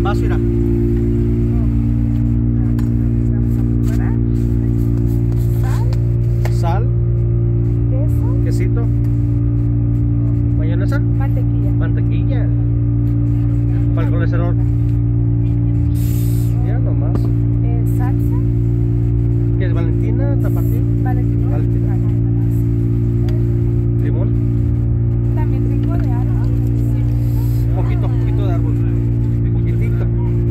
más, mira. Sal, quesito, mayonesa, mantequilla, para el colesterol. Ya nomás. Salsa. ¿Qué es Valentina? ¿Tapatío? Valentina. Limón. También tengo de árbol. Poquito de árbol. Poquitito.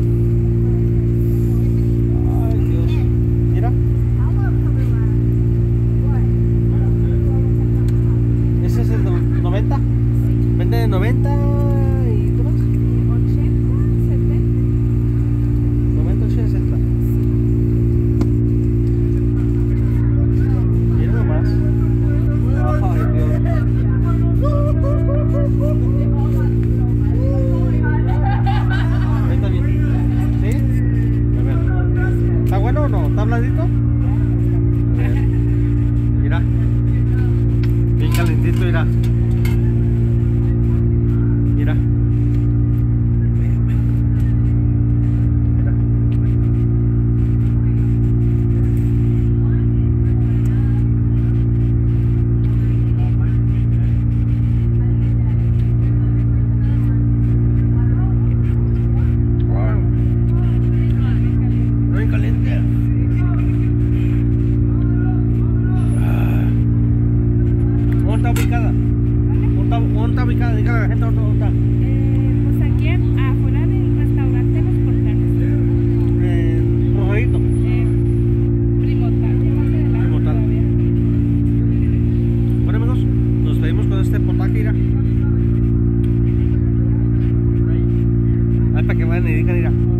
Ay, Dios. Mira. Ese es el 90. Vende de 90 y ¿qué más? 80, 70. 90, 80, 60. Mira nomás. Ay, Dios. Ahí está bien. ¿Sí? A ver. ¿Está bueno o no? ¿Está blandito? A ver. Mira. Bien calentito, mira. Mira. Mira. Muy caliente. ¿Dónde está ubicada? ¿Dónde está ubicada? Dígale a la gente dónde está. Pues aquí afuera del restaurante Los Portales. Rojadito. Primotal, más adelante Primotal. todavía. Bueno, amigos, nos despedimos con este potaje, mira. Ahí para que vayan y digan, mira.